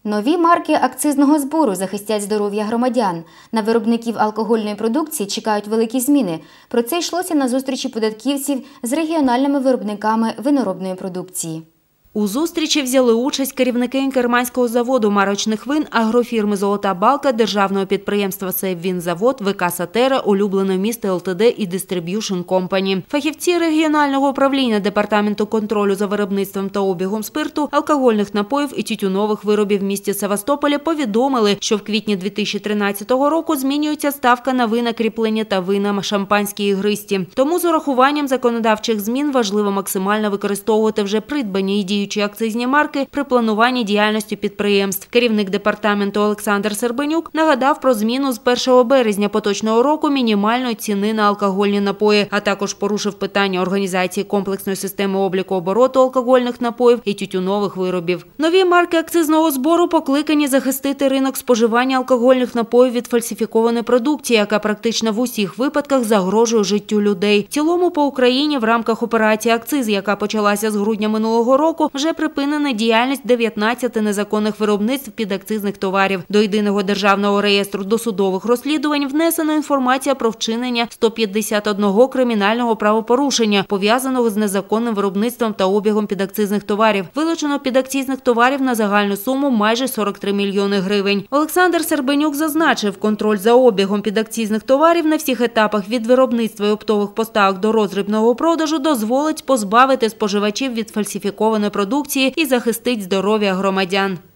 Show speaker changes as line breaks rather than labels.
Нові марки акцизного збору захистять здоров'я громадян. На виробників алкогольної продукції чекають великі зміни. Про це йшлося на зустрічі податківців з регіональними виробниками виноробної продукції.
У зустрічі взяли участь керівники Інкерманського заводу марочних вин, агрофірми «Золота балка», державного підприємства «Сейввінзавод», ВК «Сатера», улюбленого міста ЛТД і «Дистриб'юшн Компані». Фахівці регіонального управління Департаменту контролю за виробництвом та обігом спирту, алкогольних напоїв і тютюнових виробів в місті Севастополі повідомили, що в квітні 2013 року змінюється ставка на вина кріплення та вина шампанські ігристі. Тому з урахуванням законодавчих змін важливо максимально використовувати вже придбані і діючі акцизні марки при плануванні діяльності підприємств. Керівник департаменту Олександр Сербенюк нагадав про зміну з 1 березня поточного року мінімальної ціни на алкогольні напої, а також порушив питання організації комплексної системи обліку обороту алкогольних напоїв і тютюнових виробів. Нові марки акцизного збору покликані захистити ринок споживання алкогольних напоїв від фальсифікованої продукції, яка практично в усіх випадках загрожує життю людей. В цілому по Україні в рамках операції «Акциз», яка почалася з грудня минулого року, вже припинена діяльність 19 незаконних виробництв підакцизних товарів. До єдиного державного реєстру досудових розслідувань внесено інформація про вчинення 151 кримінального правопорушення, пов'язаного з незаконним виробництвом та обігом підакцизних товарів. Вилучено підакцизних товарів на загальну суму майже 43 мільйони гривень. Олександр Сербенюк зазначив, контроль за обігом підакцизних товарів на всіх етапах від виробництва і оптових поставок до роздрібного продажу дозволить позбавити споживачів від фальсифікованої продукції і захистить здоров'я громадян.